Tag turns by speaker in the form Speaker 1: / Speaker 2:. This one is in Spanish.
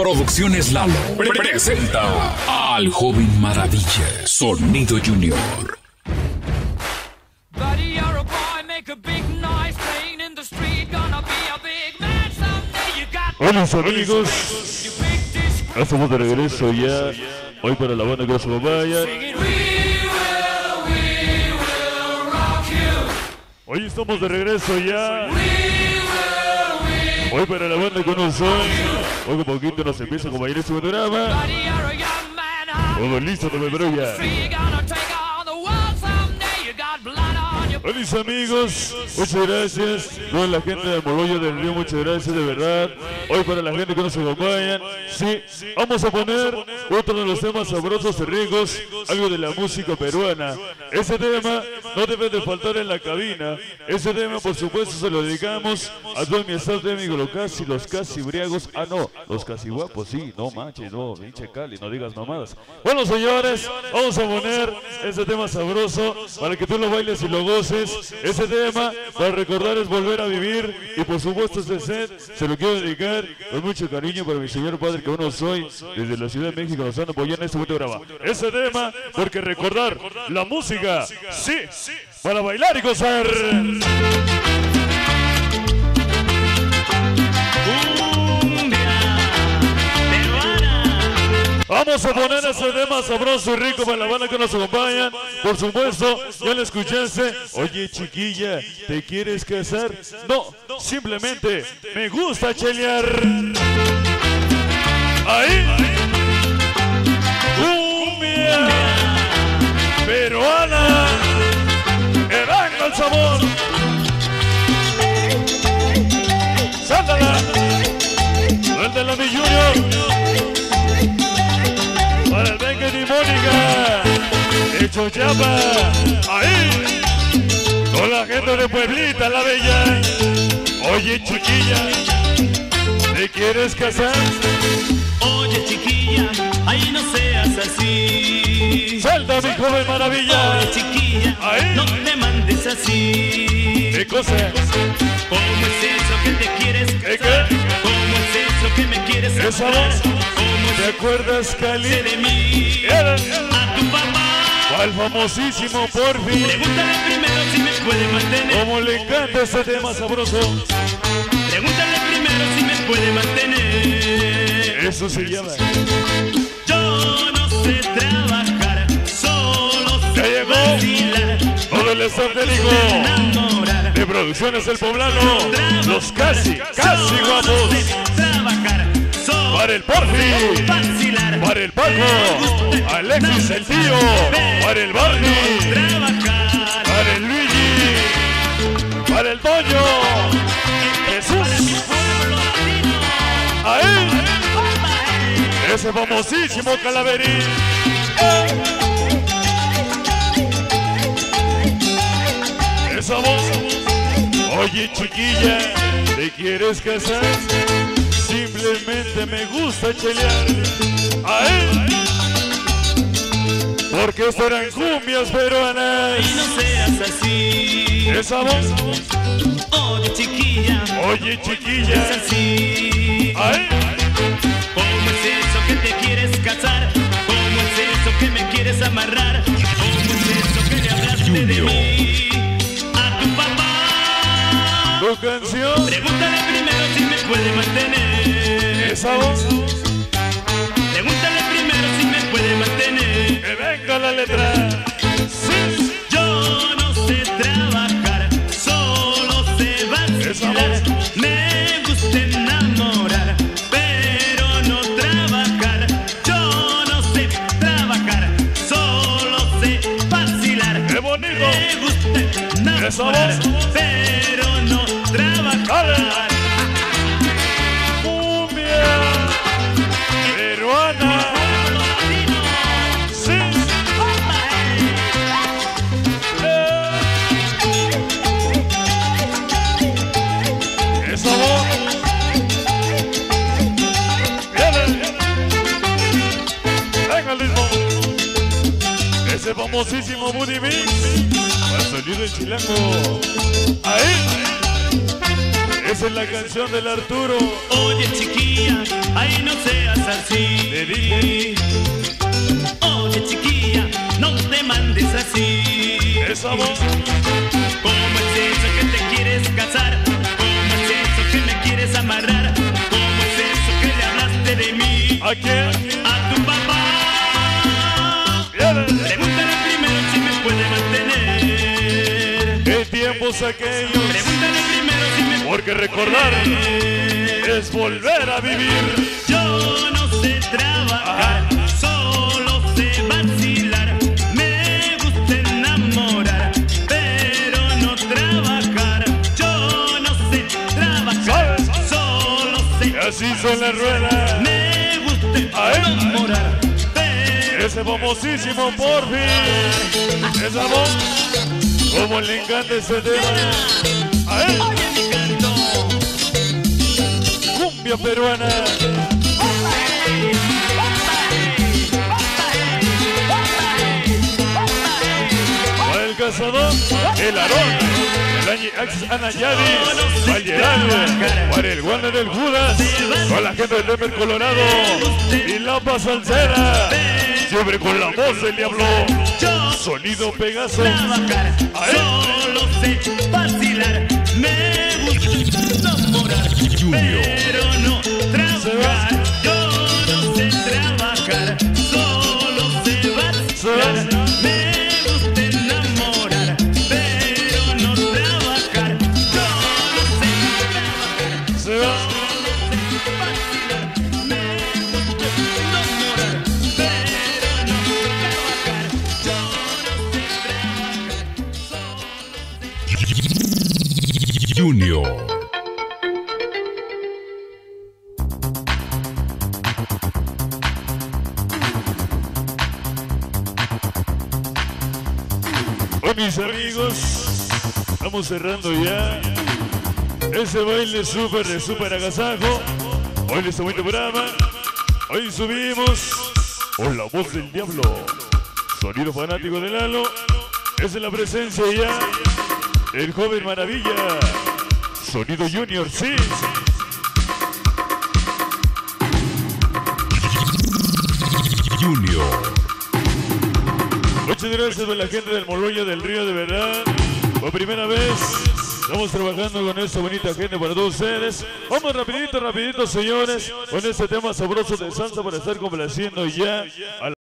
Speaker 1: Producciones Lalo presenta al joven maravilla, Sonido Junior.
Speaker 2: Hola amigos, ya estamos de regreso ya, hoy para la banda que nos acompaña. Hoy estamos de regreso ya, hoy para la banda que nos hoy un poquito nos empieza a acompañar este programa. Todo listo, no me broya. Hola mis amigos, muchas gracias. Toda la gente de Moroyo del Río, muchas gracias de verdad. Hoy para la gente que nos acompaña, sí, vamos a poner otro de los temas sabrosos y ricos, algo de la música peruana. Ese tema no debe de faltar en la cabina. Ese tema por supuesto se lo dedicamos a todo mi estado de amigos, los casi briagos. Ah no, los casi guapos, sí, no manches, no, pinche Cali, no digas mamadas. Bueno señores, vamos a poner ese tema sabroso para que tú lo bailes y lo goces. Ese tema para recordar es volver a vivir. Y por supuesto este set se lo quiero dedicar con mucho cariño para mi señor padre que aún no soy, desde la Ciudad de México nos están apoyando en este programa. Ese tema porque recordar la música, sí, para bailar y gozar. Vamos a poner ese tema sabroso y rico para la banda que nos acompaña. Por supuesto, ya lo escuchaste. Oye chiquilla, ¿te quieres casar? No, simplemente me gusta chelear. Ahí, cumbia peruana, eranga el sabor. Sándala, suéltala mi Junior. Para el Bengue y Mónica, de Chochapa, ahí, con la gente de Pueblita, la bella. Oye chiquilla, ¿te quieres casar?
Speaker 3: Oye chiquilla, ahí no seas así.
Speaker 2: Salta mi joven maravilla.
Speaker 3: Oye chiquilla,
Speaker 2: ahí,
Speaker 3: no te mandes así.
Speaker 2: ¿Qué cosa?
Speaker 3: ¿Cómo es eso que te quieres casar? ¿Cómo es eso que me quieres
Speaker 2: esa
Speaker 3: casar?
Speaker 2: voz, ¿te acuerdas Cali?
Speaker 3: De mí, a tu papá.
Speaker 2: Al famosísimo Porfi.
Speaker 3: Pregúntale primero si me puede mantener.
Speaker 2: Como le encanta ese tema sabroso.
Speaker 3: Pregúntale primero si me puede mantener.
Speaker 2: Eso se llama.
Speaker 3: Yo no sé trabajar, solo
Speaker 2: Ya
Speaker 3: sé
Speaker 2: llegó
Speaker 3: vacilar.
Speaker 2: todo el staff técnico
Speaker 3: Enamorar.
Speaker 2: de Producciones El Poblano. Los casi guapos.
Speaker 3: Trabajar, solo
Speaker 2: Para el Porfi,
Speaker 3: vacilar.
Speaker 2: para el Paco, Alexis el tío, para el Barney,
Speaker 3: Trabajar.
Speaker 2: para el Luigi, para el Toño, Jesús, ahí, ese famosísimo Calaverín. Esa voz, oye chiquilla, ¿te quieres casar? Simplemente me gusta chelear. Ahí, porque esto eran cumbias peruanas.
Speaker 3: Y no seas así.
Speaker 2: Esa voz,
Speaker 3: Oye chiquilla,
Speaker 2: oye
Speaker 3: es
Speaker 2: chiquilla.
Speaker 3: así.
Speaker 2: Ahí,
Speaker 3: ¿Cómo es eso que te quieres casar? ¿Cómo es eso que me quieres amarrar? ¿Cómo es eso que le hablaste de mí a tu papá?
Speaker 2: tu canción.
Speaker 3: Pregúntale primero si me puede mantener.
Speaker 2: Esa voz,
Speaker 3: Pregúntale primero si me puede mantener.
Speaker 2: que venga la letra. Sí,
Speaker 3: Yo no sé trabajar, solo sé vacilar. Me gusta enamorar, pero no trabajar. Yo no sé trabajar, solo sé vacilar.
Speaker 2: qué bonito.
Speaker 3: Me gusta
Speaker 2: Esa
Speaker 3: enamorar,
Speaker 2: voz.
Speaker 3: pero no trabajar.
Speaker 2: Cumbia peruana. Sí, esa voz. Viene. Venga el ritmo. Ese famosísimo Buddy Mix. Va a salir el chilango. Ahí. Esa es la canción del Arturo.
Speaker 3: Oye chiquilla, ay no seas así.
Speaker 2: Le dije.
Speaker 3: Oye chiquilla, no te mandes así.
Speaker 2: Esa voz.
Speaker 3: ¿Cómo es eso que te quieres casar? ¿Cómo es eso que me quieres amarrar? ¿Cómo es eso que le hablaste de mí?
Speaker 2: ¿A quién?
Speaker 3: A tu papá. Pregúntale primero si me puede mantener.
Speaker 2: ¿Qué tiempos aquellos?
Speaker 3: Pregúntale primero si me
Speaker 2: Porque recordar es volver a vivir.
Speaker 3: Yo no sé trabajar, solo sé vacilar. Me gusta enamorar, pero no trabajar. Yo no sé trabajar, solo sé
Speaker 2: Así son las ruedas.
Speaker 3: me gusta enamorar, pero
Speaker 2: Ese famosísimo por fin. Esa voz. Como le encanta ese tema. A él.
Speaker 3: oye mi canto.
Speaker 2: Cumbia peruana. Para el cazador, el Aarón, el Anayadi, Valleral, para el Warner del Judas, con la gente del Denver, Colorado, y la Salsera, siempre con la voz del diablo, sonido Pegaso.
Speaker 3: Trabajar, solo sé vacilar. Me gusta enamorar, pero no trabajar. Yo no sé trabajar, solo sé vacilar. Me gusta enamorar, pero no trabajar. Yo no sé trabajar,
Speaker 2: Se va.
Speaker 3: solo sé vacilar. Me gusta enamorar, pero no trabajar. Yo no sé trabajar, solo
Speaker 1: Junior.
Speaker 2: Bueno, mis amigos, estamos cerrando ya ese baile súper de súper agasajo. Hoy en este bonito programa, hoy subimos con la voz del diablo, sonido fanático de Lalo. Esa es la presencia ya del joven maravilla, sonido Junior, sí.
Speaker 1: Junior.
Speaker 2: Muchas gracias a la gente del Moloya del Río, de verdad. Por primera vez estamos trabajando con esta bonita gente para todos ustedes. Vamos rapidito, señores, con este tema sabroso de salsa para estar complaciendo ya a la